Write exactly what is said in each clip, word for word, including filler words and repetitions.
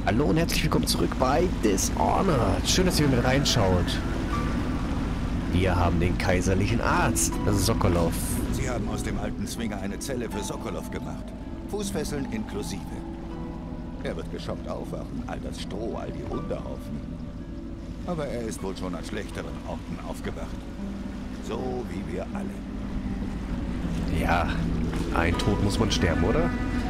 Hallo und herzlich willkommen zurück bei Dishonored. Schön, dass ihr mit reinschaut. Wir haben den kaiserlichen Arzt, Sokolov. Sie haben aus dem alten Zwinger eine Zelle für Sokolov gemacht. Fußfesseln inklusive. Er wird geschockt aufwachen, all das Stroh, all die Hundehaufen. Aber er ist wohl schon an schlechteren Orten aufgewacht. So wie wir alle. Ja, ein Tod muss man sterben, oder?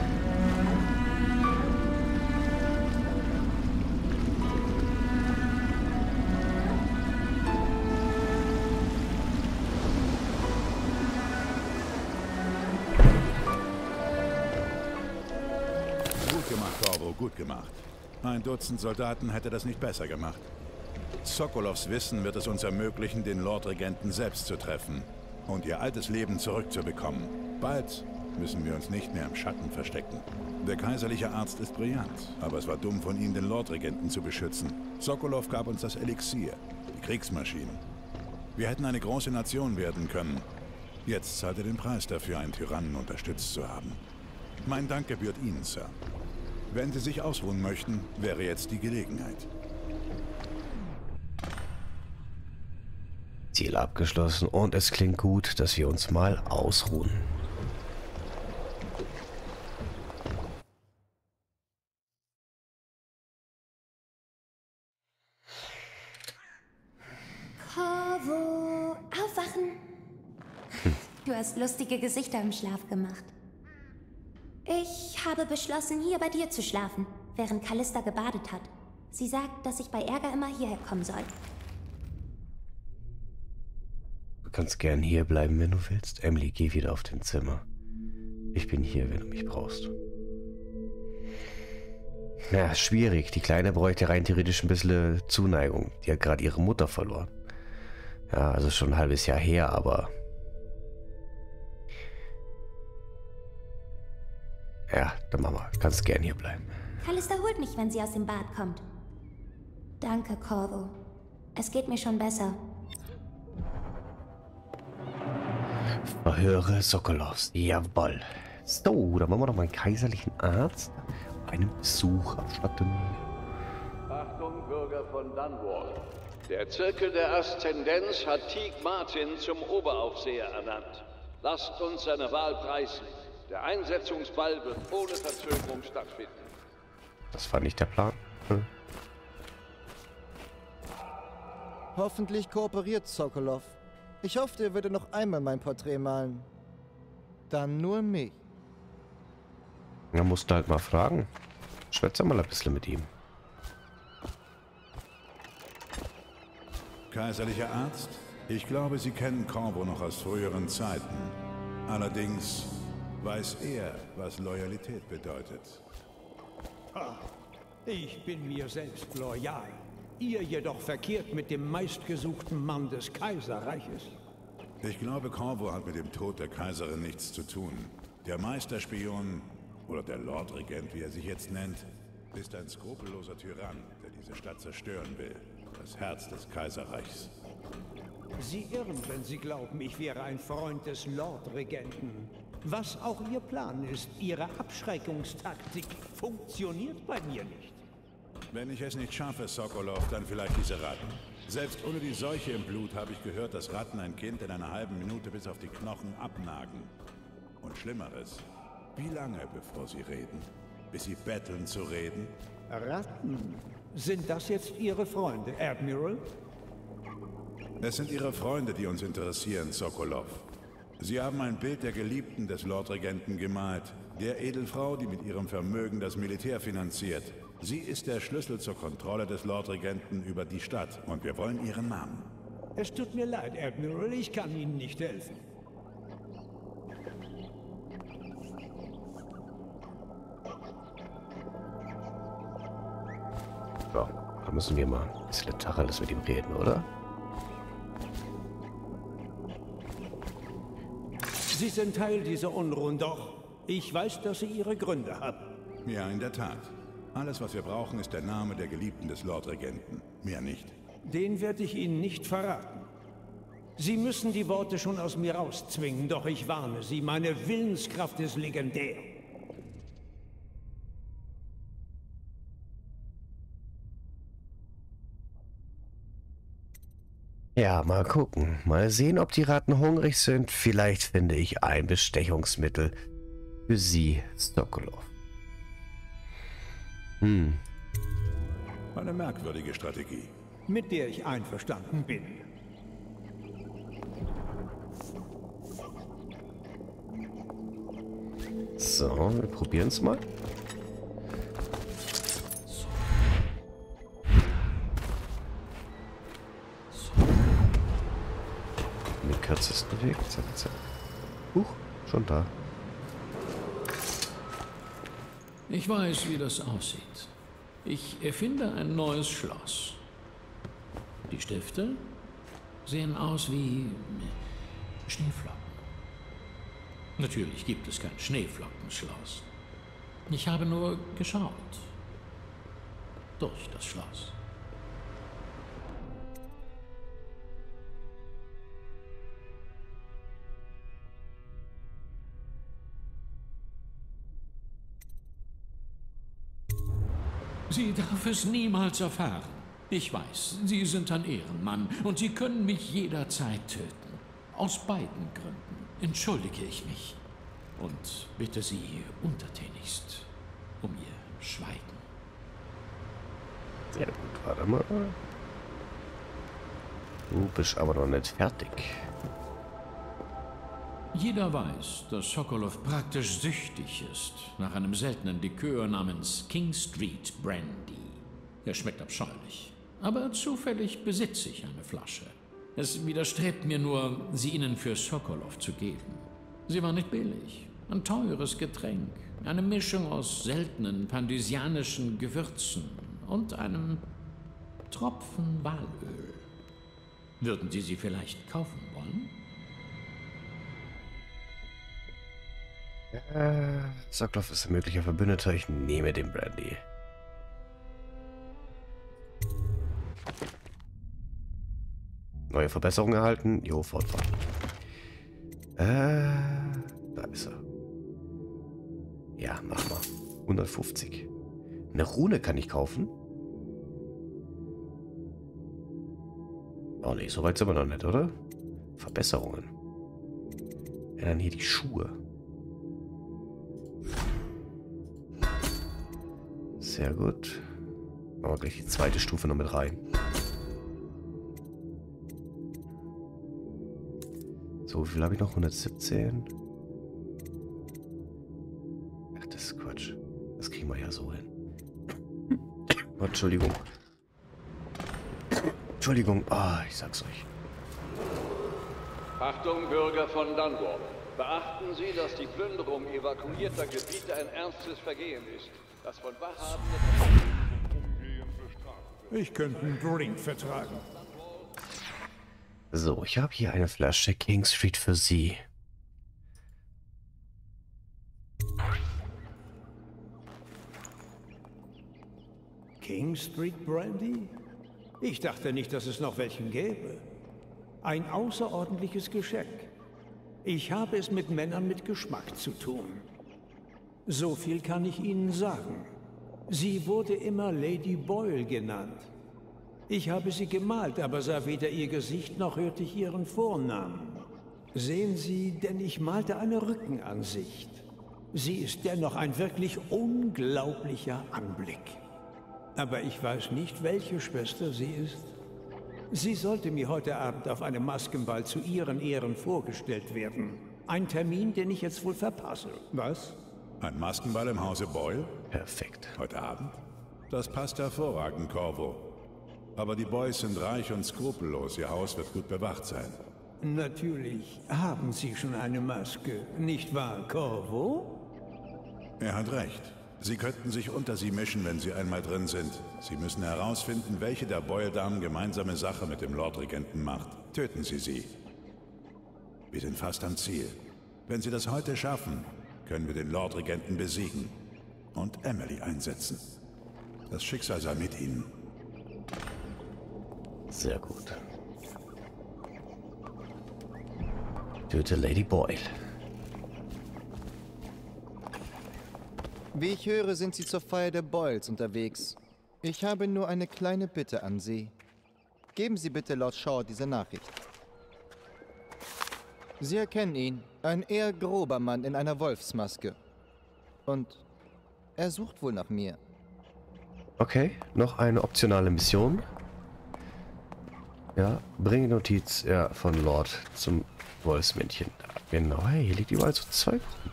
Gut gemacht, Corvo, gut gemacht. Ein Dutzend Soldaten hätte das nicht besser gemacht. Sokolovs Wissen wird es uns ermöglichen, den Lordregenten selbst zu treffen und ihr altes Leben zurückzubekommen. Bald müssen wir uns nicht mehr im Schatten verstecken. Der kaiserliche Arzt ist brillant, aber es war dumm von ihm, den Lordregenten zu beschützen. Sokolov gab uns das Elixier, die Kriegsmaschine. Wir hätten eine große Nation werden können. Jetzt zahlt er den Preis dafür, einen Tyrannen unterstützt zu haben. Mein Dank gebührt Ihnen, Sir. Wenn Sie sich ausruhen möchten, wäre jetzt die Gelegenheit. Ziel abgeschlossen und es klingt gut, dass wir uns mal ausruhen. Corvo, aufwachen! Du hast lustige Gesichter im Schlaf gemacht. Ich habe beschlossen, hier bei dir zu schlafen, während Callista gebadet hat. Sie sagt, dass ich bei Ärger immer hierher kommen soll. Du kannst gern hier bleiben, wenn du willst. Emily, geh wieder auf dein Zimmer. Ich bin hier, wenn du mich brauchst. Ja, schwierig. Die Kleine bräuchte rein theoretisch ein bisschen Zuneigung. Die hat gerade ihre Mutter verloren. Ja, also schon ein halbes Jahr her, aber... Ja, dann Mama, kannst gern hier bleiben. Callista holt mich, wenn sie aus dem Bad kommt. Danke, Corvo. Es geht mir schon besser. Verhöre Sokolovs. Jawohl. So, dann wollen wir doch mal einen kaiserlichen Arzt einen Besuch abstatten. Achtung, Bürger von Dunwall. Der Zirkel der Aszendenz hat Teague Martin zum Oberaufseher ernannt. Lasst uns seine Wahl preisen. Der Einsetzungsball wird ohne Verzögerung stattfinden. Das war nicht der Plan. Hm. Hoffentlich kooperiert Sokolov. Ich hoffe, er würde noch einmal mein Porträt malen. Dann nur mich. Da musst du halt mal fragen. Schwätze mal ein bisschen mit ihm. Kaiserlicher Arzt, ich glaube, Sie kennen Corvo noch aus früheren Zeiten. Allerdings weiß er, was Loyalität bedeutet. Ah, ich bin mir selbst loyal. Ihr jedoch verkehrt mit dem meistgesuchten Mann des Kaiserreiches. Ich glaube, Corvo hat mit dem Tod der Kaiserin nichts zu tun. Der Meisterspion, oder der Lordregent, wie er sich jetzt nennt, ist ein skrupelloser Tyrann, der diese Stadt zerstören will. Das Herz des Kaiserreichs. Sie irren, wenn Sie glauben, ich wäre ein Freund des Lordregenten. Was auch Ihr Plan ist, Ihre Abschreckungstaktik funktioniert bei mir nicht. Wenn ich es nicht schaffe, Sokolov, dann vielleicht diese Ratten. Selbst ohne die Seuche im Blut habe ich gehört, dass Ratten ein Kind in einer halben Minute bis auf die Knochen abnagen. Und Schlimmeres, wie lange, bevor sie reden? Bis sie betteln zu reden? Ratten? Sind das jetzt Ihre Freunde, Admiral? Es sind Ihre Freunde, die uns interessieren, Sokolov. Sie haben ein Bild der Geliebten des Lordregenten gemalt. Der Edelfrau, die mit ihrem Vermögen das Militär finanziert. Sie ist der Schlüssel zur Kontrolle des Lordregenten über die Stadt. Und wir wollen ihren Namen. Es tut mir leid, Admiral, ich kann Ihnen nicht helfen. So, da müssen wir mal ein bisschen Tacheles mit ihm reden, oder? Sie sind Teil dieser Unruhen, doch ich weiß, dass Sie Ihre Gründe haben. Ja, in der Tat. Alles, was wir brauchen, ist der Name der Geliebten des Lordregenten. Mehr nicht. Den werde ich Ihnen nicht verraten. Sie müssen die Worte schon aus mir rauszwingen, doch ich warne Sie, meine Willenskraft ist legendär. Ja, mal gucken. Mal sehen, ob die Ratten hungrig sind. Vielleicht finde ich ein Bestechungsmittel für sie, Sokolov. Hm. Eine merkwürdige Strategie. Mit der ich einverstanden bin. So, wir probieren es mal. Den kürzesten Weg. Zack, zack. Huch, schon da. Ich weiß, wie das aussieht. Ich erfinde ein neues Schloss. Die Stifte sehen aus wie Schneeflocken. Natürlich gibt es kein Schneeflockenschloss. Ich habe nur geschaut. Durch das Schloss. Sie darf es niemals erfahren. Ich weiß, Sie sind ein Ehrenmann und Sie können mich jederzeit töten. Aus beiden Gründen entschuldige ich mich und bitte Sie untertänigst um Ihr Schweigen. Sehr gut, warte mal. Du bist aber noch nicht fertig. Jeder weiß, dass Sokolov praktisch süchtig ist nach einem seltenen Likör namens King Street Brandy. Er schmeckt abscheulich, aber zufällig besitze ich eine Flasche. Es widerstrebt mir nur, sie Ihnen für Sokolov zu geben. Sie war nicht billig, ein teures Getränk, eine Mischung aus seltenen pandysianischen Gewürzen und einem Tropfen Walöl. Würden Sie sie vielleicht kaufen wollen? Äh, Sokolov ist ein möglicher Verbündeter. Ich nehme den Brandy. Neue Verbesserungen erhalten. Jo, fortfahren. Äh, da ist er. Ja, mach mal. hundertfünfzig. Eine Rune kann ich kaufen? Oh ne, so weit sind wir noch nicht, oder? Verbesserungen. Ja, dann hier die Schuhe. Sehr gut. Machen wir gleich die zweite Stufe noch mit rein. So, wie viel habe ich noch? hundertsiebzehn. Ach, das ist Quatsch. Das kriegen wir ja so hin. Oh, Entschuldigung. Entschuldigung. Ah, ich sag's euch. Achtung, Bürger von Dunwall. Beachten Sie, dass die Plünderung evakuierter Gebiete ein ernstes Vergehen ist, das von Wachhabenden... Ich könnte einen Drink vertragen. So, ich habe hier eine Flasche King Street für Sie. King Street Brandy? Ich dachte nicht, dass es noch welchen gäbe. Ein außerordentliches Geschenk. Ich habe es mit Männern mit Geschmack zu tun. So viel kann ich Ihnen sagen. Sie wurde immer Lady Boyle genannt. Ich habe sie gemalt, aber sah weder ihr Gesicht noch hörte ich ihren Vornamen. Sehen Sie, denn ich malte eine Rückenansicht. Sie ist dennoch ein wirklich unglaublicher Anblick. Aber ich weiß nicht, welche Schwester sie ist. Sie sollte mir heute Abend auf einem Maskenball zu ihren Ehren vorgestellt werden. Ein Termin, den ich jetzt wohl verpasse. Was? Ein Maskenball im Hause Boyle? Perfekt. Heute Abend? Das passt hervorragend, Corvo. Aber die Boys sind reich und skrupellos. Ihr Haus wird gut bewacht sein. Natürlich haben Sie schon eine Maske, nicht wahr, Corvo? Er hat recht. Sie könnten sich unter sie mischen, wenn sie einmal drin sind. Sie müssen herausfinden, welche der Boyle-Damen gemeinsame Sache mit dem Lordregenten macht. Töten Sie sie. Wir sind fast am Ziel. Wenn Sie das heute schaffen, können wir den Lordregenten besiegen und Emily einsetzen. Das Schicksal sei mit Ihnen. Sehr gut. Töte Lady Boyle. Wie ich höre, sind Sie zur Feier der Boyles unterwegs. Ich habe nur eine kleine Bitte an Sie. Geben Sie bitte Lord Shaw diese Nachricht. Sie erkennen ihn. Ein eher grober Mann in einer Wolfsmaske. Und er sucht wohl nach mir. Okay, noch eine optionale Mission. Ja, bringe Notiz ja, von Lord zum Wolfsmännchen. Genau, hey, hier liegt überall so Zeug rum.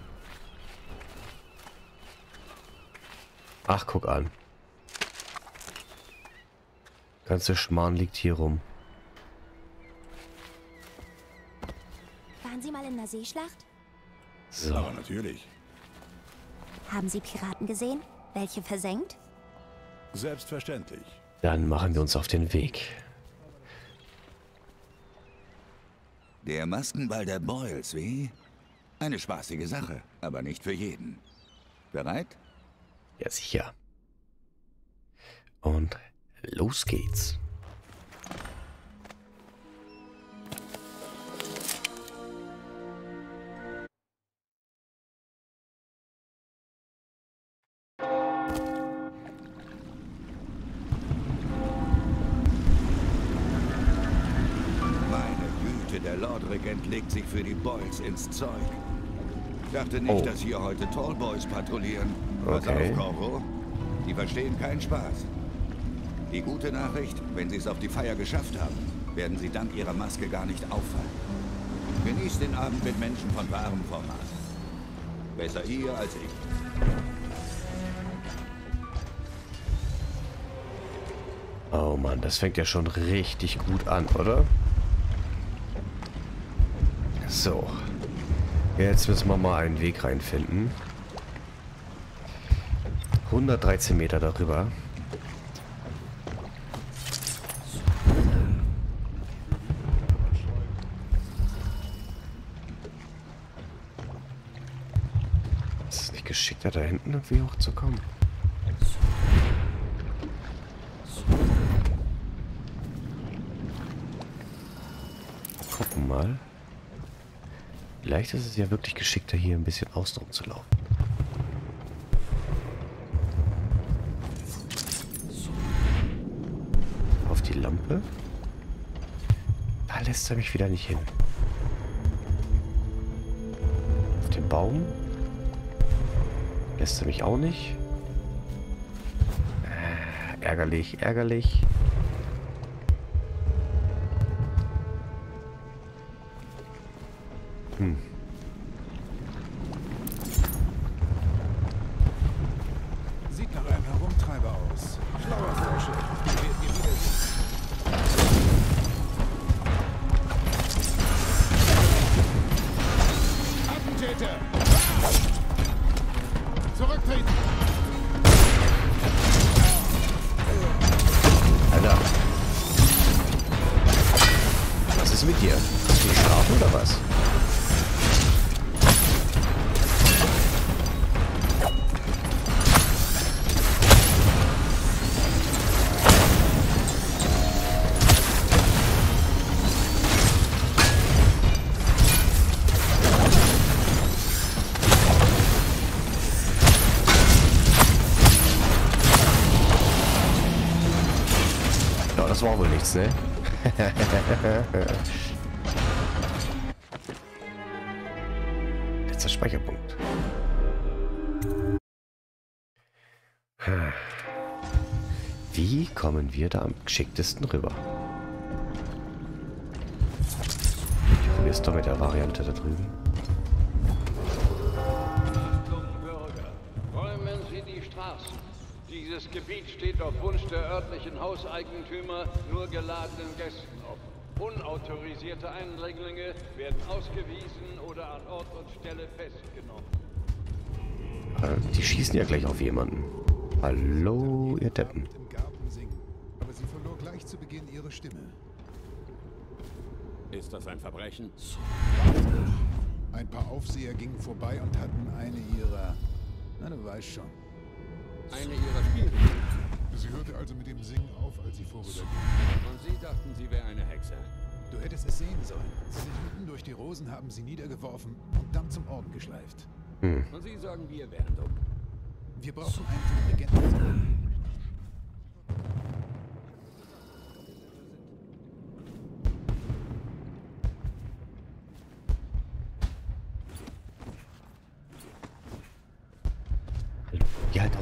Ach, guck an. Ganze Schmarrn liegt hier rum. Waren Sie mal in einer Seeschlacht? So. Aber natürlich. Haben Sie Piraten gesehen? Welche versenkt? Selbstverständlich. Dann machen wir uns auf den Weg. Der Maskenball der Boyles, wie? Eine spaßige Sache, aber nicht für jeden. Bereit? Ja, sicher. Und los geht's. Der Lordregent legt sich für die Boyles ins Zeug. Dachte nicht, Oh. dass hier heute Tallboys patrouillieren. Pass Okay. auf, Corvo. Die verstehen keinen Spaß. Die gute Nachricht, wenn sie es auf die Feier geschafft haben, werden sie dank ihrer Maske gar nicht auffallen. Genießt den Abend mit Menschen von wahrem Format. Besser ihr als ich. Oh Mann, das fängt ja schon richtig gut an, oder? So. Jetzt müssen wir mal einen Weg reinfinden. hundertdreizehn Meter darüber. Ist es nicht geschickter, da hinten irgendwie hochzukommen? Gucken mal. Vielleicht ist es ja wirklich geschickter, hier ein bisschen außen rum zu laufen. Auf die Lampe. Da lässt er mich wieder nicht hin. Auf den Baum. Lässt er mich auch nicht. Äh, ärgerlich, ärgerlich. Hm. Sieht nach einem Herumtreiber aus. Schlauer Forscher. Wir werden ihn wiedersehen. Attentäter! Zurücktreten! Alter. Was ist mit dir? Hast du geschlafen oder was? Das war wohl nichts, ne? Letzter Speicherpunkt. Wie kommen wir da am geschicktesten rüber? Ich probiere es doch mit der Variante da drüben. Achtung, Bürger, räumen Sie die Straßen. Dieses Gebiet steht auf Wunsch der örtlichen Hauseigentümer nur geladenen Gästen offen. Unautorisierte Eindringlinge werden ausgewiesen oder an Ort und Stelle festgenommen. Äh, die schießen ja gleich auf jemanden. Hallo, ihr Deppen. Im Garten singen, aber sie verlor gleich zu Beginn ihre Stimme. Ist das ein Verbrechen? Ein paar Aufseher gingen vorbei und hatten eine ihrer... Na, du weißt schon. Eine ihrer Spiele. Sie hörte also mit dem Singen auf, als sie vorüberging. Und Sie dachten, sie wäre eine Hexe. Du hättest es sehen sollen. Sie sich mitten durch die Rosen haben sie niedergeworfen und dann zum Orden geschleift. Hm. Und Sie sagen, wir wären dumm. Wir brauchen einen Regenten.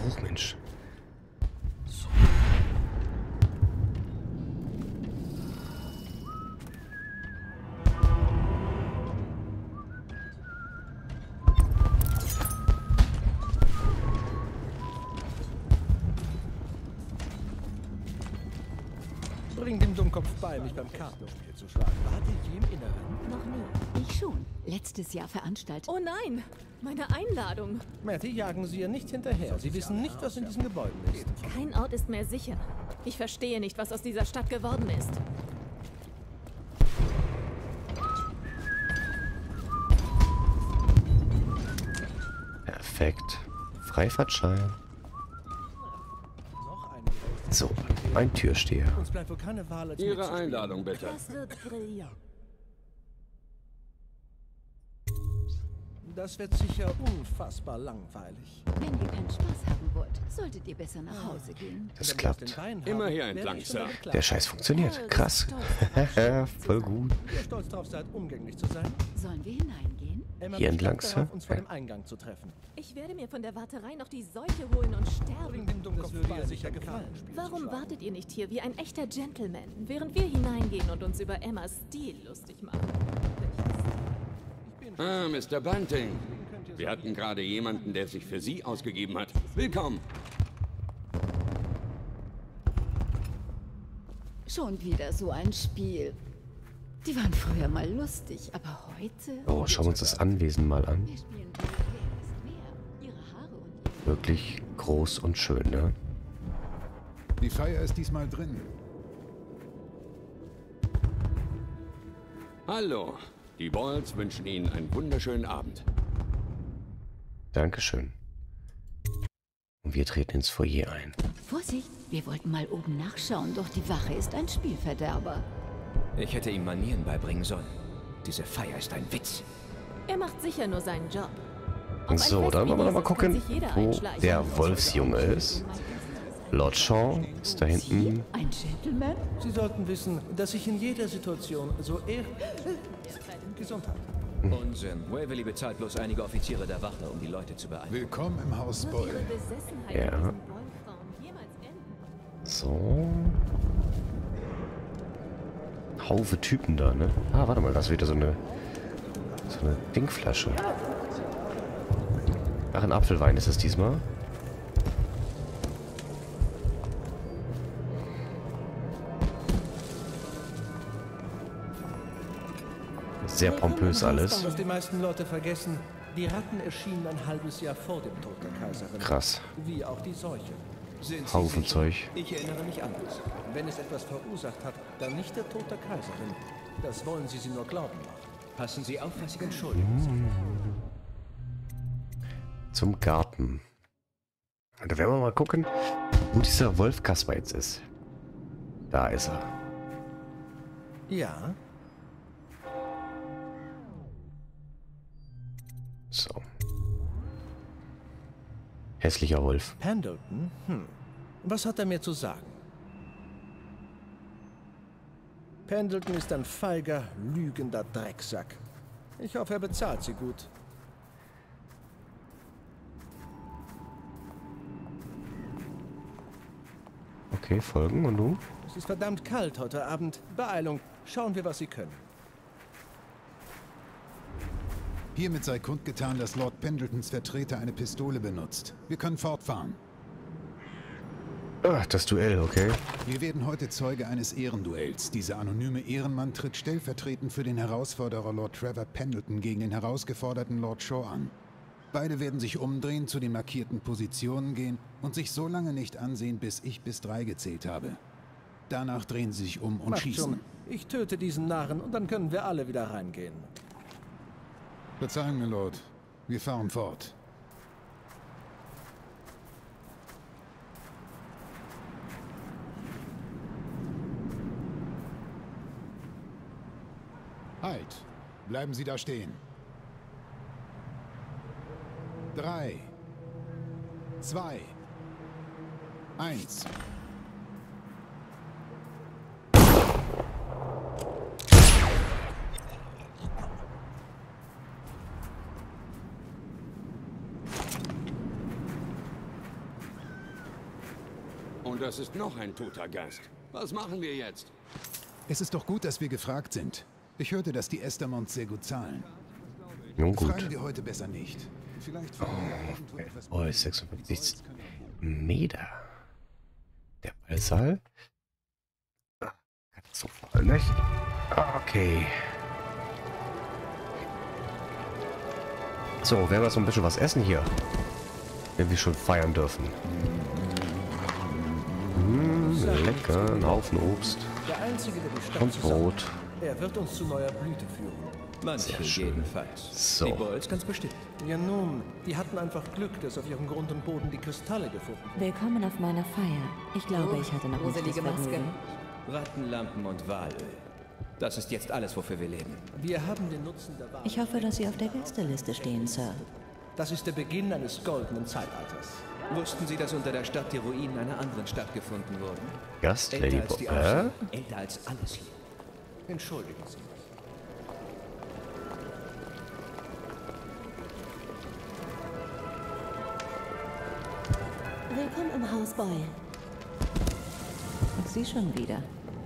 Geruch, Mensch. So. Bring dem Dummkopf bei, mich beim Kartenspiel zu schlagen. Wart ihr je im Inneren? Noch nie. Ich schon. Letztes Jahr veranstaltet. Oh nein! Meine Einladung! Matty, jagen Sie ihr nicht hinterher. Sie wissen nicht, was in diesen Gebäuden ist. Kein Ort ist mehr sicher. Ich verstehe nicht, was aus dieser Stadt geworden ist. Perfekt. Freifahrtschein. So, ein Türsteher. Uns bleibt wohl keine Wahl, als Ihre Einladung, bitte. Das wird brillant. Das wird sicher unfassbar langweilig. Wenn ihr keinen Spaß haben wollt, solltet ihr besser nach Hause gehen. Das klappt. Immer hier entlang, Sir. Der Scheiß funktioniert. Krass. Voll gut. Ihr stolz drauf seid, umgänglich zu sein? Sollen wir hineingehen? Emma Hier entlang, bestand Sir? darauf, uns vor dem Eingang zu treffen. Ich werde mir von der Warterei noch die Seuche holen und sterben. Bring dem Dummkopf bei, ihr sicher gefallen. Warum wartet ihr nicht hier wie ein echter Gentleman, während wir hineingehen und uns über Emmas Stil lustig machen? Ah, Mister Bunting. Wir hatten gerade jemanden, der sich für Sie ausgegeben hat. Willkommen. Schon wieder so ein Spiel. Die waren früher mal lustig, aber heute... Oh, schauen wir uns das Anwesen mal an. Wir spielen Wer ist wer. Ihre Haare und ihre... Wirklich groß und schön, ne? Die Feier ist diesmal drin. Hallo. Die Balls wünschen Ihnen einen wunderschönen Abend. Dankeschön. Und wir treten ins Foyer ein. Vorsicht, wir wollten mal oben nachschauen, doch die Wache ist ein Spielverderber. Ich hätte ihm Manieren beibringen sollen. Diese Feier ist ein Witz. Er macht sicher nur seinen Job. So, dann wollen wir mal gucken, wo der Wolfsjunge ist. Lord Shaw ist da hinten. Ein Gentleman? Sie sollten wissen, dass ich in jeder Situation so ehr... Gesundheit. Unsinn. Waverly bezahlt bloß einige Offiziere der Wache, um die Leute zu beeindrucken. Willkommen im Haus Boyle. Ja. So. Haufe Typen da, ne? Ah, warte mal, das ist wieder so eine... So eine Dingflasche. Ach, ein Apfelwein ist es diesmal. Sehr pompös alles. Was die meisten Leute vergessen, die Ratten erschienen ein halbes Jahr vor dem Tod der Kaiserin. Krass. Wie auch die Seuche. Haufen Zeug. Ich erinnere mich anders. Wenn es etwas verursacht hat, dann nicht der Tod der Kaiserin. Das wollen Sie sie nur glauben machen. Passen Sie auf, was Sie entschuldigen. Zum Garten. Da werden wir mal gucken, wo dieser Wolf Kasper jetzt ist. Da ist er. Ja. So. Hässlicher Wolf. Pendleton? Hm. Was hat er mir zu sagen? Pendleton ist ein feiger, lügender Drecksack. Ich hoffe, er bezahlt sie gut. Okay, folgen. Und du? Es ist verdammt kalt heute Abend. Beeilung. Schauen wir, was Sie können. Hiermit sei kundgetan, dass Lord Pendletons Vertreter eine Pistole benutzt. Wir können fortfahren. Ach, das Duell, okay. Wir werden heute Zeuge eines Ehrenduells. Dieser anonyme Ehrenmann tritt stellvertretend für den Herausforderer Lord Trevor Pendleton gegen den herausgeforderten Lord Shaw an. Beide werden sich umdrehen, zu den markierten Positionen gehen und sich so lange nicht ansehen, bis ich bis drei gezählt habe. Danach drehen sie sich um und Macht schießen. schon. Ich töte diesen Narren und dann können wir alle wieder reingehen. Verzeihen, Milord. Wir fahren fort. Halt! Bleiben Sie da stehen. Drei. Zwei. Eins. Und das ist noch ein toter Geist. Was machen wir jetzt? Es ist doch gut, dass wir gefragt sind. Ich hörte, dass die Estermonds sehr gut zahlen. Nun gut. Fragen wir heute besser nicht. Vielleicht oh, ist sechsundfünfzig Meter. Der Ballsaal. Ah, katastrophal, nicht? Okay. So, werden wir so ein bisschen was essen hier. Wenn wir schon feiern dürfen. Mmh, lecker, ein Haufen Obst. Der Einzige, der die Stadt und Brot. Er wird uns zu neuer Blüte führen. Manche jedenfalls. So. Die Bolls ganz bestimmt. Ja nun, die hatten einfach Glück, dass auf ihrem Grund und Boden die Kristalle gefunden wurden. Willkommen auf meiner Feier. Ich glaube, Oh, ich hatte noch nicht das gruselige Maske. Vergnügen. Rattenlampen und Walöl. Das ist jetzt alles, wofür wir leben. Wir haben den Nutzen der Wahl. Ich hoffe, dass Sie auf der Gästeliste stehen, Sir. Das ist der Beginn eines goldenen Zeitalters. Wussten Sie, dass unter der Stadt die Ruinen einer anderen Stadt gefunden wurden? Gast, Älter Lady als die Bo- Aufsicht, älter als alles hier. Entschuldigen Sie mich. Willkommen im Haus Boyle. Und Sie schon wieder.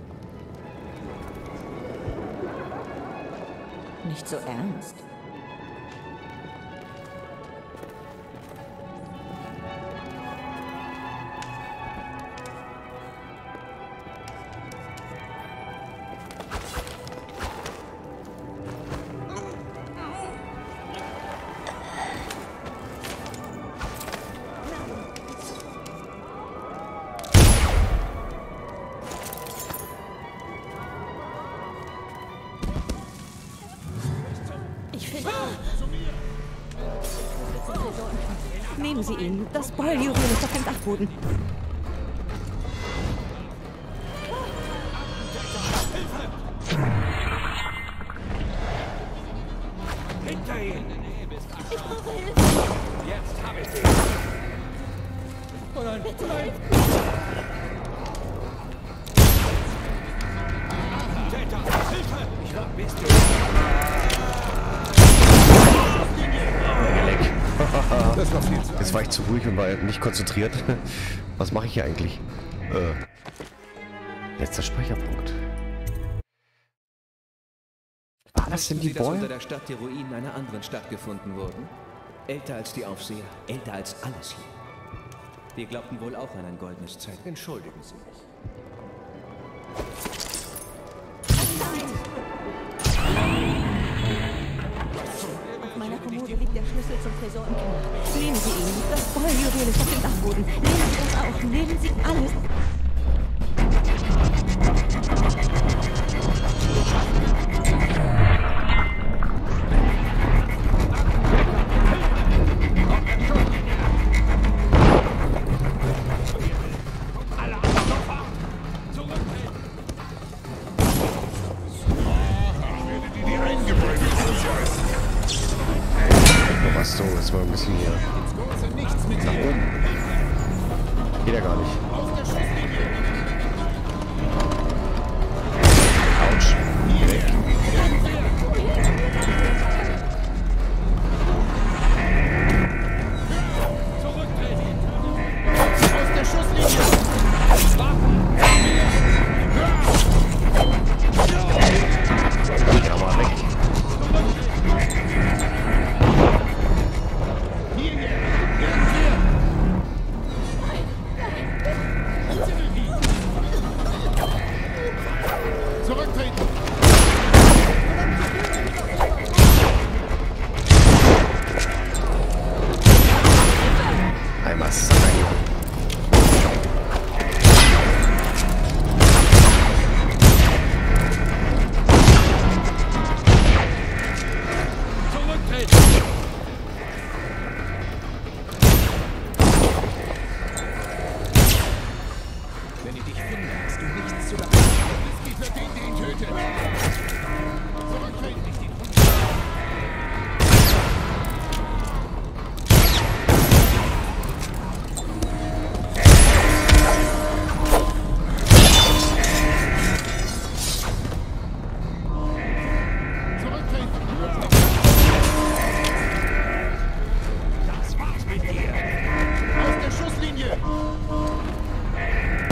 Nicht so ernst. Ich finde... Nehmen Sie ihn. Das Boyle-Juwel ist auf dem Dachboden. Hinter ihn! Ich brauche Hilfe! Jetzt habe ich sie! Oh nein, bitte! Nein. Täter! Hilfe! Ich war bist du! Das war viel zu Jetzt war ich zu ruhig und war nicht konzentriert. Was mache ich hier eigentlich? Äh, letzter Speicherpunkt. War das denn Wussten die Sie, dass unter Boy? der Stadt die Ruinen einer anderen Stadt gefunden wurden? Älter als die Aufseher, älter als alles hier. Wir glaubten wohl auch an ein goldenes Zeitalter. Entschuldigen Sie mich. Auf meiner Kommode liegt der Schlüssel zum Tresor im Keller. Nehmen Sie ihn. Das Boyle-Juwel ist auf dem Dachboden. Nehmen Sie das auch. Nehmen Sie alles. Was so, jetzt mal ein bisschen hier nach oben. Geht ja gar nicht. Autsch. Weg. Aus der Schusslinie! Ja, mal weg. Zurücktreten! Einmal sein. Zurücktreten! Wenn ich dich finde, hast du nichts zu lachen. Whisky verdient ihn tötet! Zurücktreten! Das war's mit dir! Aus der Schusslinie!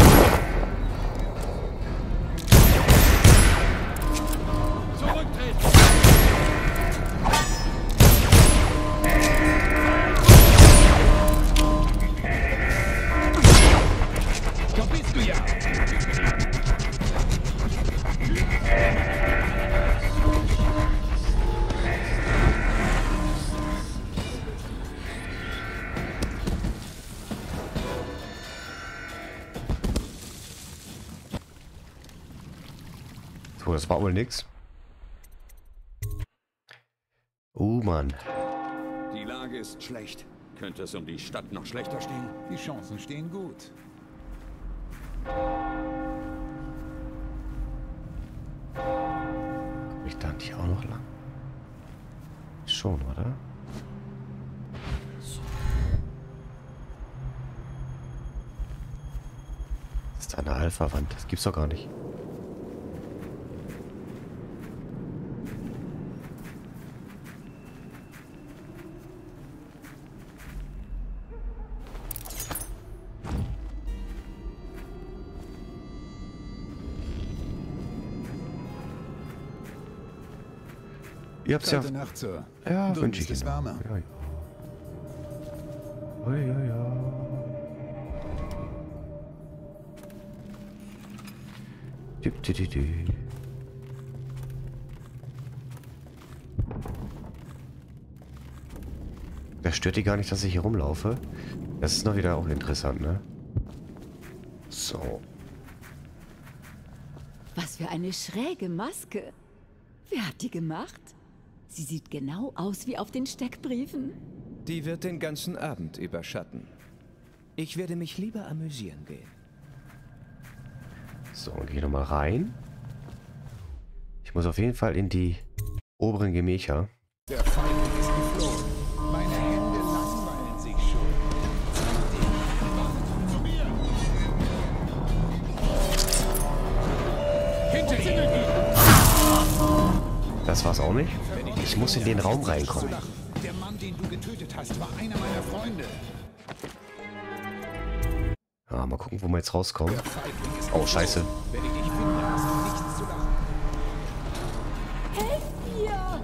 Da bist du ja! So, das war wohl nix. Oh Mann. Die Lage ist schlecht. Könnte es um die Stadt noch schlechter stehen? Die Chancen stehen gut. Komm ich da nicht auch noch lang? Schon, oder? So. Das ist eine Alpha-Wand. Das gibt's doch gar nicht. Ihr habt's ja. Kalte Nacht, Sir. Ja, Du wünsche ich bist es Ihnen. wärmer. Ja, ja. Oh, ja, ja. Dü, dü, dü, dü. Das stört die gar nicht, dass ich hier rumlaufe. Das ist noch wieder auch interessant, ne? So. Was für eine schräge Maske. Wer hat die gemacht? Sie sieht genau aus wie auf den Steckbriefen. Die wird den ganzen Abend überschatten. Ich werde mich lieber amüsieren gehen. So, und hier nochmal rein. Ich muss auf jeden Fall in die oberen Gemächer. Der Feind ist geflohen. Meine Hände langweilen sich schon. Zeig dich. Komm zu mir. Hinter ihm. Das war's auch nicht. Ich muss in den Raum reinkommen. Der Mann, den du getötet hast, war einer meiner Freunde. Ja, mal gucken, wo wir jetzt rauskommen. Oh, scheiße. Wenn ich dich finde, hast du nichts zu lachen. Helft mir!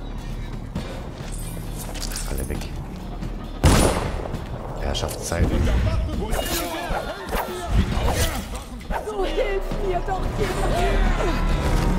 Alle weg. Herrschaftszeiten. So hilf mir doch jemand!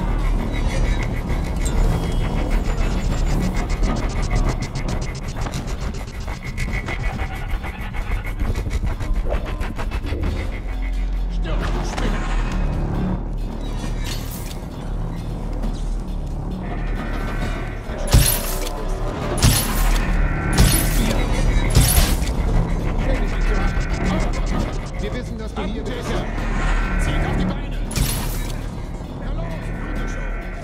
Wir wissen, dass du hier bist. Zieh auf die Beine! Na los, Unterschau!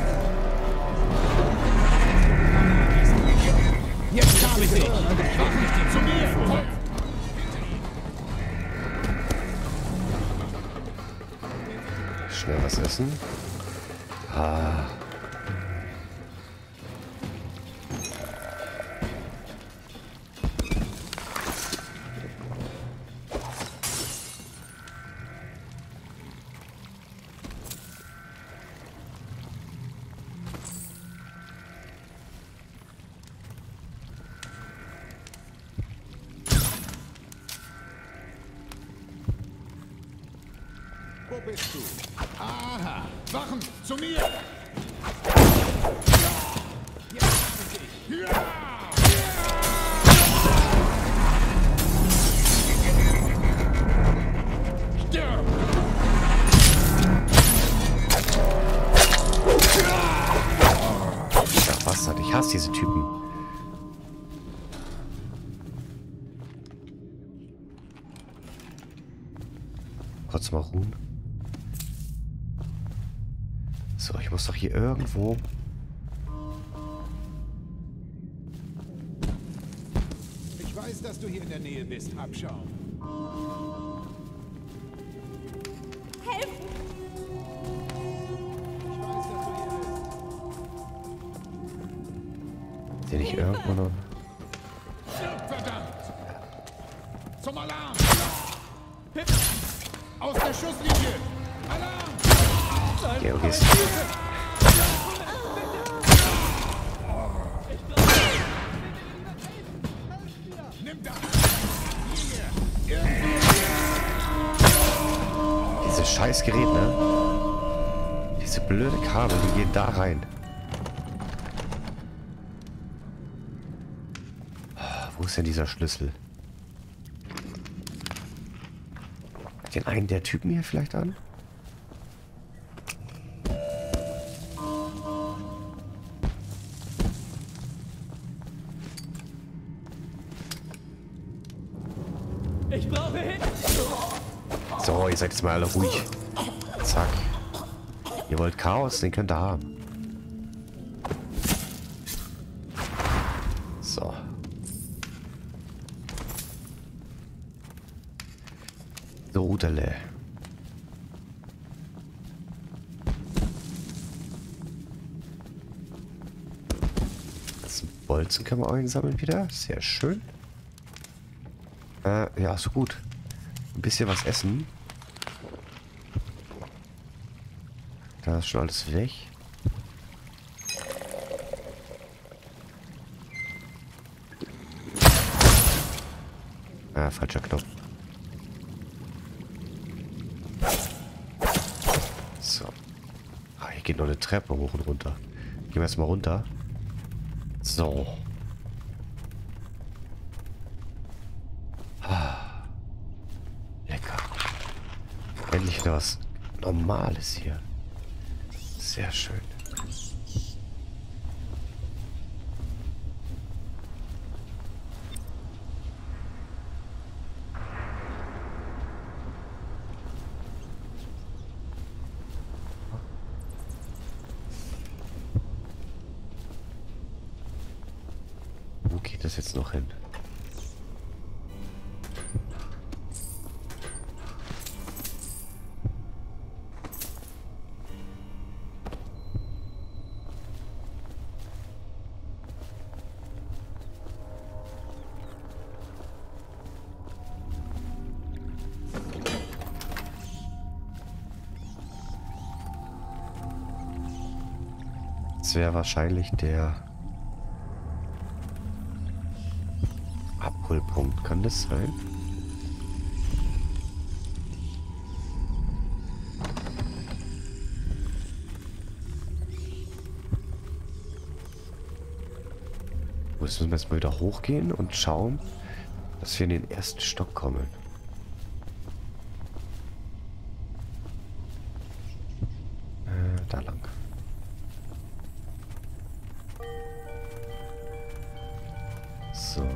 Jetzt habe ich dich! Mach nicht zu mir! Folg! Schnell was essen. Ah. Wo bist du? Aha! Wachen! Zu mir! Jetzt habe ich dich! Ja! Stirb! Ja, was hat? Ich hasse diese Typen. Kurz mal ruhen. So, ich muss doch hier irgendwo... Ich weiß, dass du hier in der Nähe bist, Abschaum. Helfen! Ich weiß, dass du hier bist. Den ich irgendwo noch... Stirb, verdammt! Zum Alarm! Hip! Aus der Schusslinie! Alarm! Okay, okay. Nimm das! Hier! Irgendwie! Dieses scheiß Gerät, ne? Diese blöde Kabel, die gehen da rein. Wo ist denn dieser Schlüssel? Den einen der Typen hier vielleicht an? Ich brauche Hilfe. So, ihr seid jetzt mal alle ruhig. Zack. Ihr wollt Chaos, den könnt ihr haben. So. Sodele. Das Bolzen können wir einsammeln wieder. Sehr schön. Äh, ja, so gut. Ein bisschen was essen. Da ist schon alles weg. Ah, falscher Knopf. So. Ah, hier geht noch eine Treppe hoch und runter. Gehen wir erstmal runter. So. Ah. Lecker. Endlich wieder was Normales hier. Sehr schön. Wo geht das jetzt noch hin? Das wäre wahrscheinlich der Abholpunkt. Kann das sein? Müssen wir jetzt mal wieder hochgehen und schauen, dass wir in den ersten Stock kommen. Äh, da lang. So.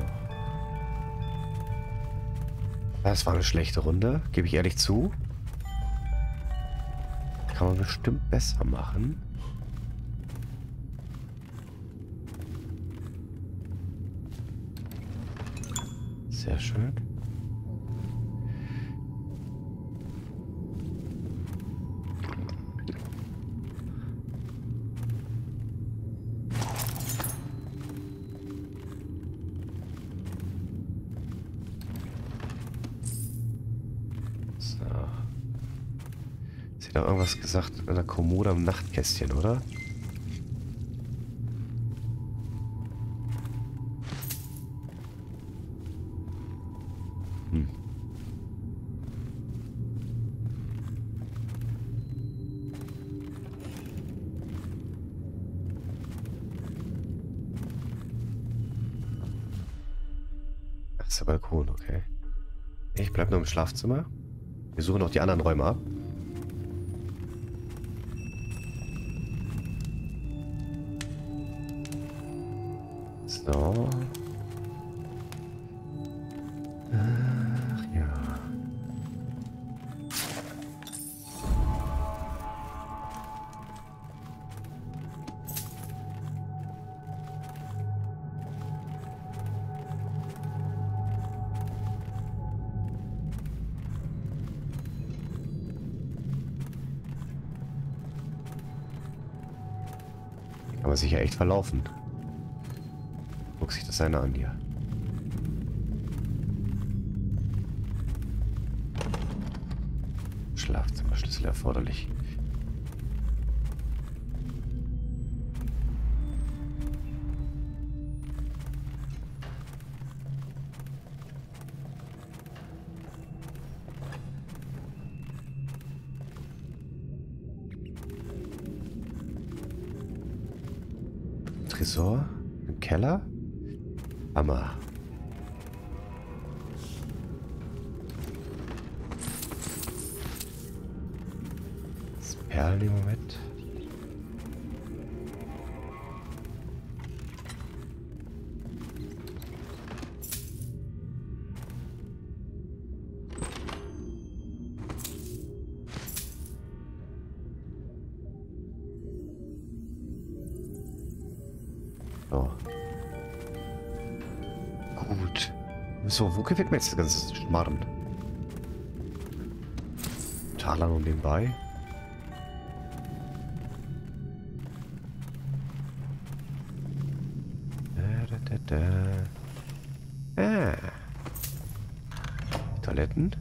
Das war eine schlechte Runde, gebe ich ehrlich zu. Kann man bestimmt besser machen. Sehr schön. Sie hat irgendwas gesagt an der Kommode am Nachtkästchen, oder? Hm. Ach, das ist der Balkon, okay. Ich bleib nur im Schlafzimmer. Wir suchen noch die anderen Räume ab. So. Ach ja. Kann man sich ja echt verlaufen. Guck sich das einer an hier. Schlafzimmerschlüssel erforderlich. Tresor? Im Keller? Hammer. Das Perlen im Moment. So. Gut. So, wo gefällt mir jetzt das ganze Schmarrn? Taler noch nebenbei. Da, da, da, da. Ah. Toiletten.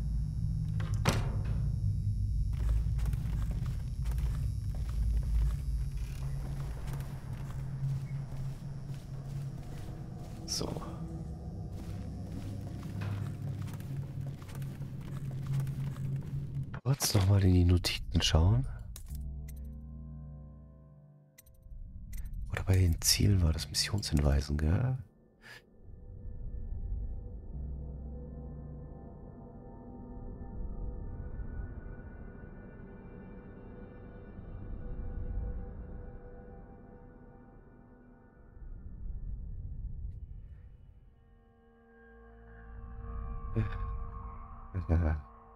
So. Kurz nochmal in die Notizen schauen. Oder bei den Zielen war das Missionshinweisen, gell? Ja.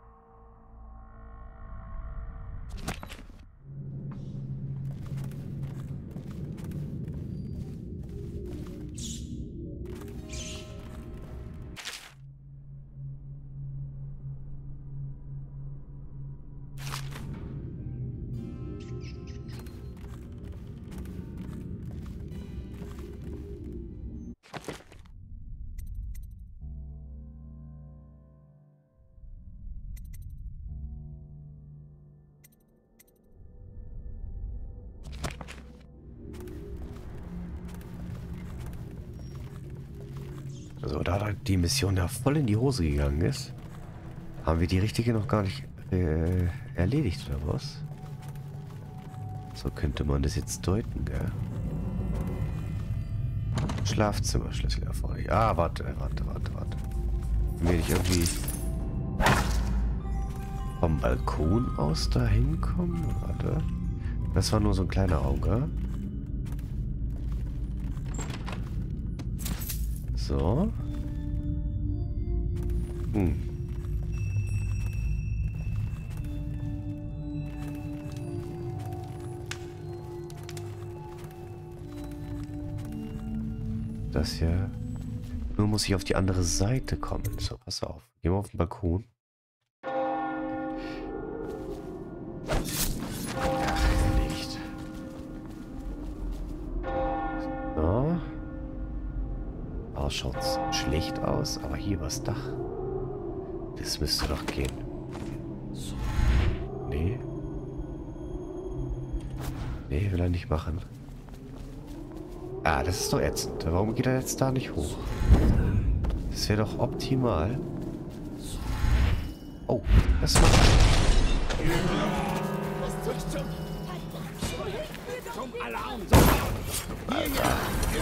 Also da die Mission ja voll in die Hose gegangen ist, haben wir die richtige noch gar nicht äh, erledigt, oder was? So könnte man das jetzt deuten, gell? Schlafzimmerschlüssel erforderlich. Ah, warte, warte, warte, warte. Wenn wir nicht irgendwie vom Balkon aus da hinkommen? Warte. Das war nur so ein kleiner Auge. So. Hm. Das hier. Nur muss ich auf die andere Seite kommen. So, pass auf. Gehen wir auf den Balkon. Ach, Licht. So. Oh, schaut schlecht aus, aber hier war das Dach. Das müsste doch gehen. Nee. Nee, will er nicht machen. Ah, das ist doch ätzend. Warum geht er jetzt da nicht hoch? Das wäre doch optimal. Oh, das war... Alter.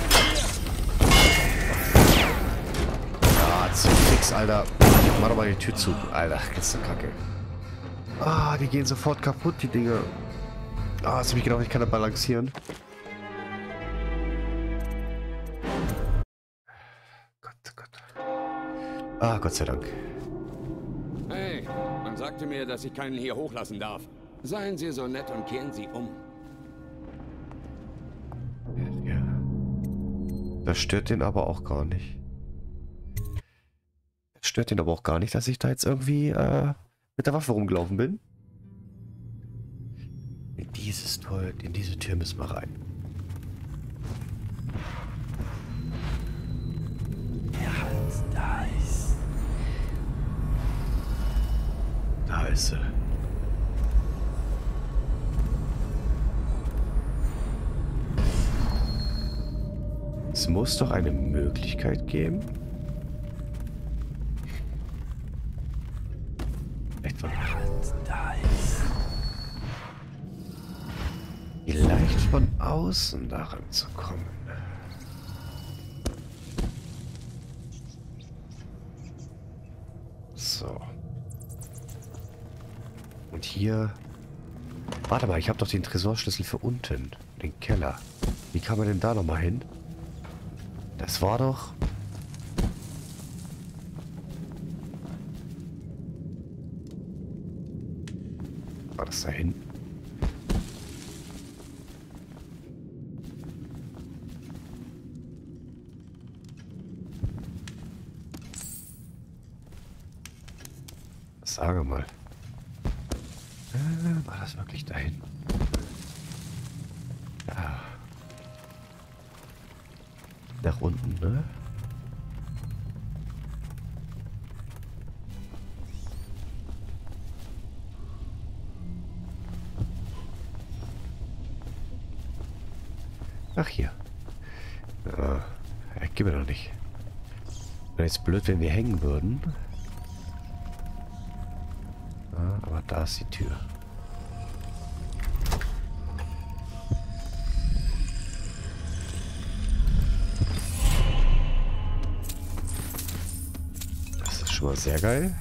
Ah, zu fix, Alter. Mach doch mal die Tür zu. Alter, das ist Kacke. Ah, die gehen sofort kaputt, die Dinge. Ah, hast du mich gedacht, ich kann da balancieren. Gott, Gott. Ah, Gott sei Dank. Hey, man sagte mir, dass ich keinen hier hochlassen darf. Seien Sie so nett und kehren Sie um. Ja. Das stört den aber auch gar nicht. Das stört den aber auch gar nicht, dass ich da jetzt irgendwie äh, mit der Waffe rumgelaufen bin. In dieses Tor, in diese Tür müssen wir rein. Der Hals, da ist. Da ist sie. Es muss doch eine Möglichkeit geben. Echt von da ist. Vielleicht von außen daran zu kommen. hier... Warte mal, ich habe doch den Tresorschlüssel für unten. Den Keller. Wie kann man denn da nochmal hin? Das war doch... War das da hinten? Sage mal. Äh, war das wirklich dahin? Ja. Nach unten, ne? Ach, hier. Ja, äh, gib mir doch nicht. Wäre jetzt blöd, wenn wir hängen würden. Ja, aber da ist die Tür. Das ist schon mal sehr geil.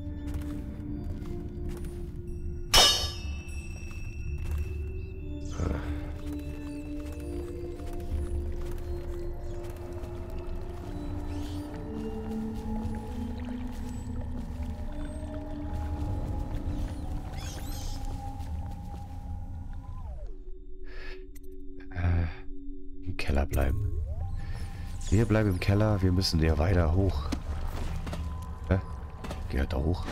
Keller bleiben. Wir bleiben im Keller, wir müssen ja weiter hoch. Hä? Geh halt da hoch.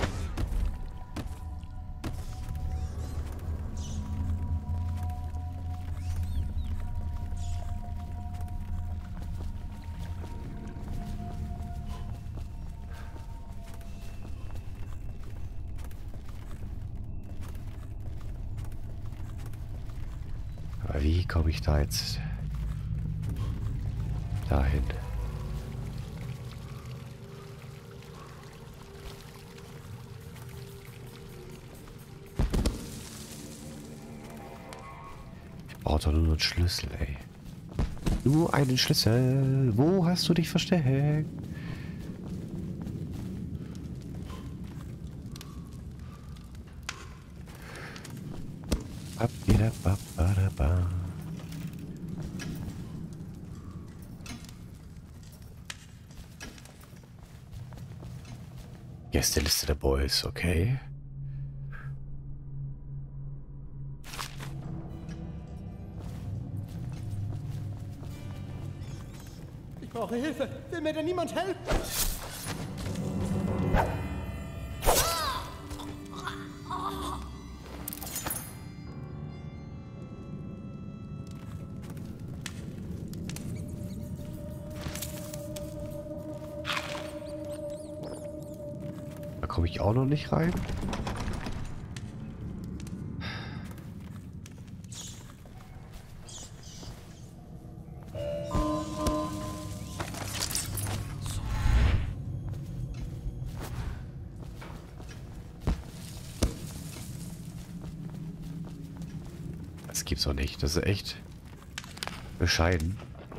Aber wie komme ich da jetzt dahin? Ich brauche doch nur einen Schlüssel, ey. Nur einen Schlüssel. Wo hast du dich versteckt? Gästeliste der Boys, okay. Ich brauche Hilfe. Will mir denn niemand helfen? Da komme ich auch noch nicht rein. Das gibt's doch nicht. Das ist echt bescheiden.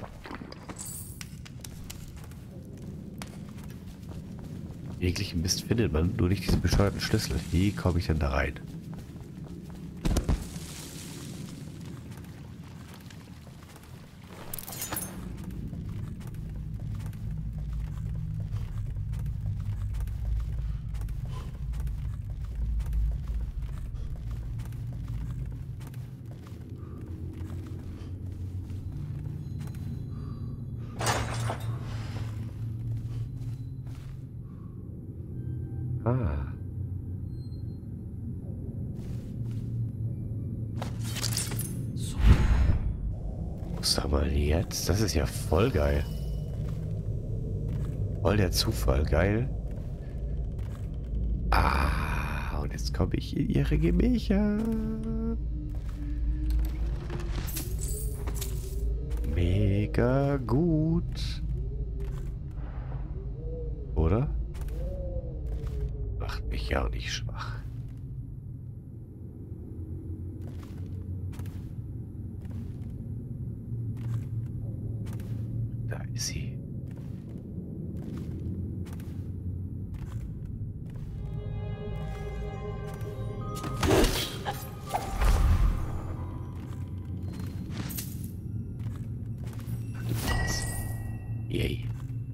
Jeglichen Mist findet man, nur nicht diesen bescheuerten Schlüssel. Wie komme ich denn da rein? Ah. Sag mal jetzt, das ist ja voll geil. Voll der Zufall, geil. Ah, und jetzt komme ich in ihre Gemächer. Mega gut. Oder? Macht mich ja auch nicht schwach. Da ist sie. Yay.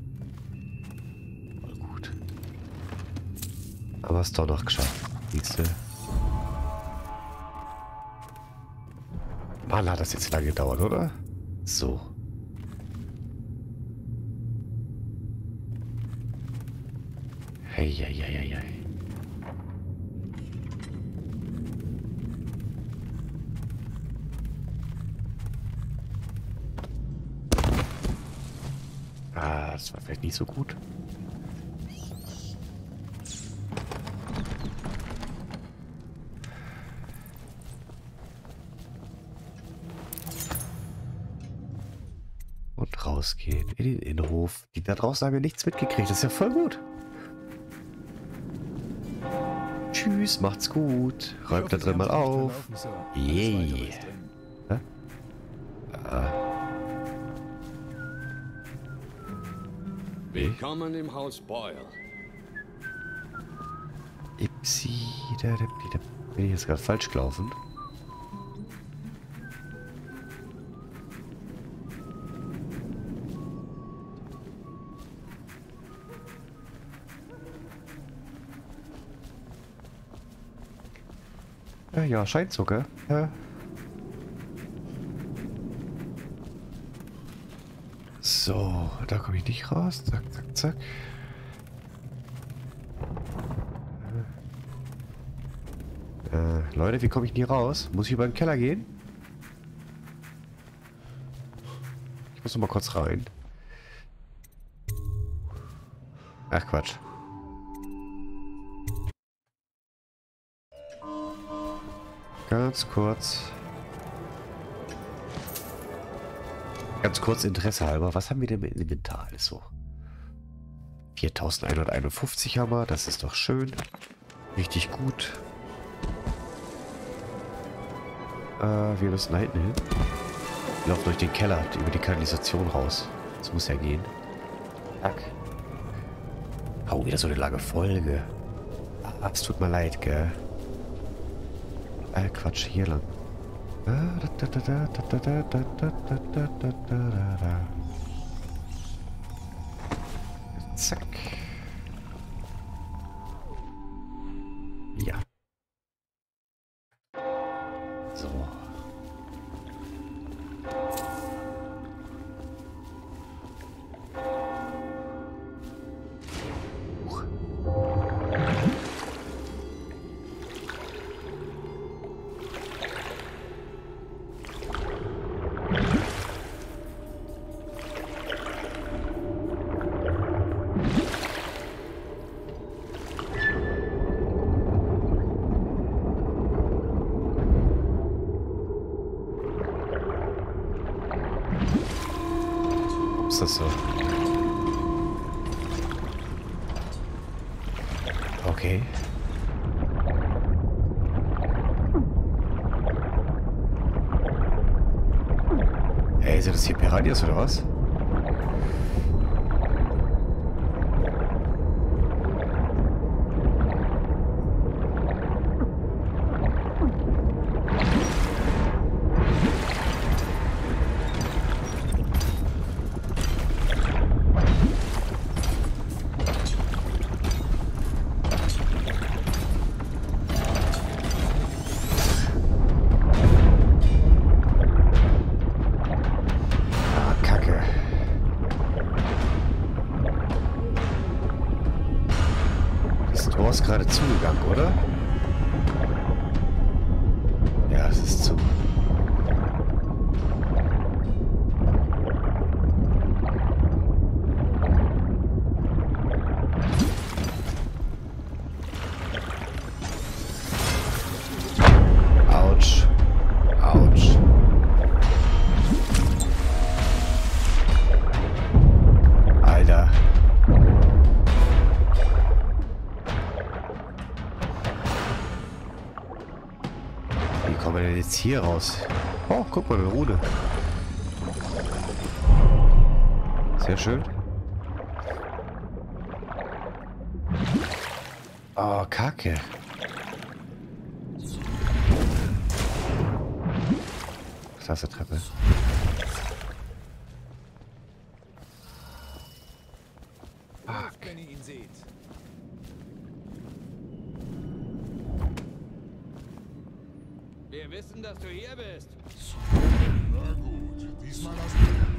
Voll gut. Aber es doch noch geschafft. Siehst du? Mann, hat das jetzt lange gedauert, oder? So. Hey, hey, hey, hey, hey. Ah, das war vielleicht nicht so gut. Und rausgehen in den Innenhof. Die da draußen haben ja nichts mitgekriegt. Das ist ja voll gut. Tschüss, macht's gut. Räumt da drin mal auf. Yay. Hä? Ah. Willkommen im Haus Boyle. Ipsi, da, da, da. Bin ich jetzt gerade falsch gelaufen? Ja, ja, scheint so, gell? Ja. So, da komme ich nicht raus. Zack, zack, zack. Äh, Leute, wie komme ich nie raus? Muss ich über den Keller gehen? Ich muss noch mal kurz rein. Ach, Quatsch. Ganz kurz. Ganz kurz Interesse halber. Was haben wir denn im Inventar alles so? viertausendeinhunderteinundfünfzig haben wir. Das ist doch schön. Richtig gut. Äh, wir müssen da hinten hin. Wir laufen durch den Keller, über die Kanalisation raus. Das muss ja gehen. Zack. Oh, wieder so eine lange Folge. Ah, es tut mir leid, gell? Äh, Quatsch, hier lang. Zack. Ja. So. Ist das so? Okay. Ey, sind das hier Piranhas oder was? Tor ist gerade zugegangen, oder? Ja, es ist zu. Autsch. Autsch. Alter. Wie kommen wir denn jetzt hier raus? Oh, guck mal, eine Rune. Sehr schön. Oh, Kacke. Was ist das, Treppe? wussten, dass du hier bist. Na gut, diesmal hast du gehört.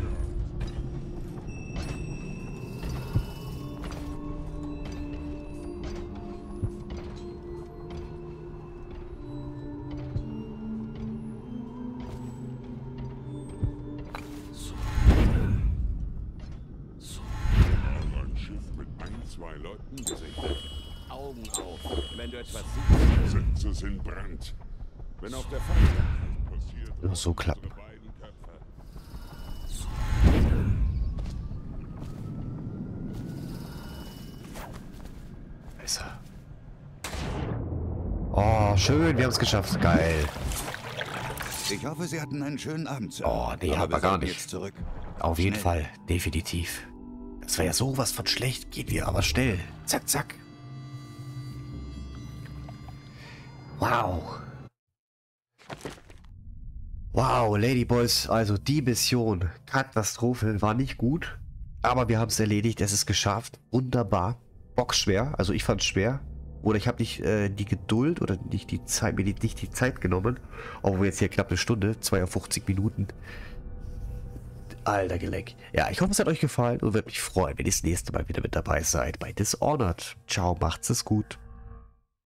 Zwei Leuten gesichtet. Augen auf, wenn du etwas siehst. Sätze sind Brand. Wenn auf der Feind passiert, nur so klappen. Besser. Oh, schön, wir haben es geschafft. Geil. Ich hoffe, Sie hatten einen schönen Abend, Sir. Oh, nee, aber, aber gar nicht. Jetzt zurück. Auf jeden Schnell. Fall, definitiv. Das war ja sowas von schlecht. Geht wir aber schnell. Zack, zack. Wow. Wow, Ladyboys, also die Mission, Katastrophe, war nicht gut. Aber wir haben es erledigt, es ist geschafft. Wunderbar. Bockschwer, also ich fand es schwer. Oder ich habe nicht äh, die Geduld oder nicht die Zeit, mir die, nicht die Zeit genommen. Obwohl wir jetzt hier knapp eine Stunde, zweiundfünfzig Minuten. Alter Geleck. Ja, ich hoffe, es hat euch gefallen und würde mich freuen, wenn ihr das nächste Mal wieder mit dabei seid bei Dishonored. Ciao, macht's es gut.